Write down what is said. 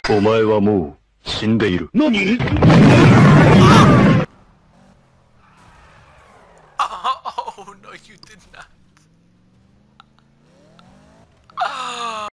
お前はもう死んでいる。何？ Oh no, you did not.